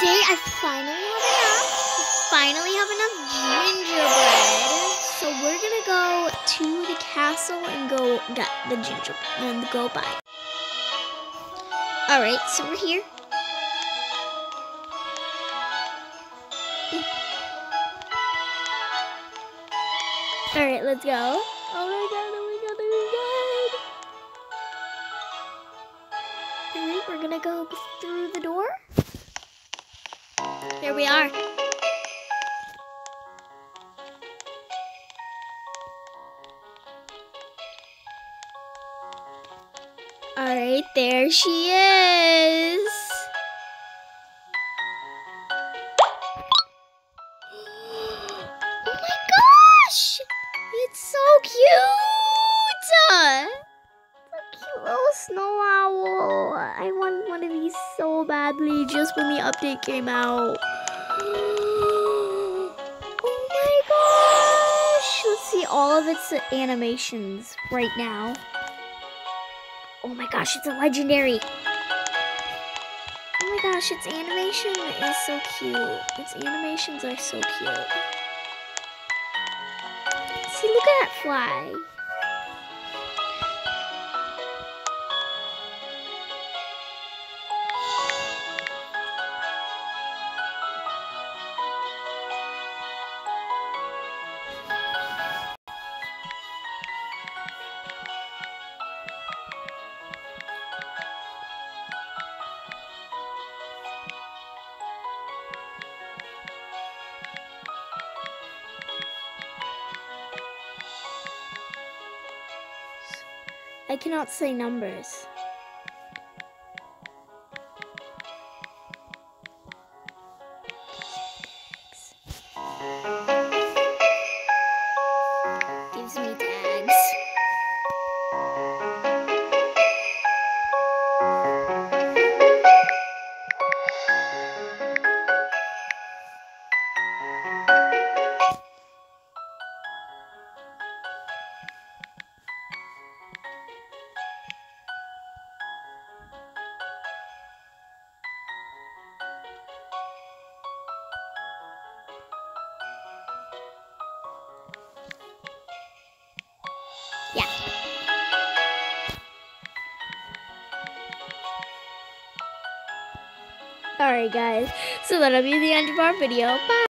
today I finally have enough gingerbread. So we're gonna go to the castle and go get the gingerbread and go buy. Alright, so we're here. Alright, let's go. Oh my god, oh my god, oh my god. Alright, we're gonna go through the door. There we are. Alright, there she is. Oh my gosh! It's so cute! So cute little snow owl. I want one of these so badly just when the update came out. Oh my gosh! Let's see all of its animations right now. Oh my gosh, it's a legendary. Oh my gosh, its animation is so cute. Its animations are so cute. See, look at that fly. I cannot say numbers. Gives me tags. Yeah. Alright guys, so that'll be the end of our video. Bye!